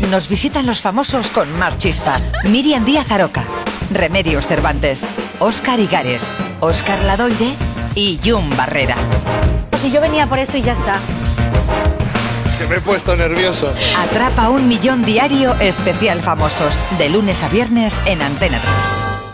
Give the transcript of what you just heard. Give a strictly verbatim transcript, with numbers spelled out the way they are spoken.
nos visitan los famosos con más chispa. Miriam Díaz Aroca, Remedios Cervantes, Óscar Igares, Óscar Ladoire y Jun Barrera. Pues si yo venía por eso y ya está. Que me he puesto nervioso. Atrapa un millón diario especial famosos, de lunes a viernes en Antena tres.